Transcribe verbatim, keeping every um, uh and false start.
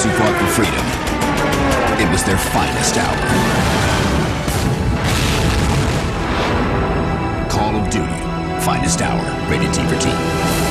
those who fought for freedom, it was their finest hour. Call of Duty, finest hour, rated T for Teen.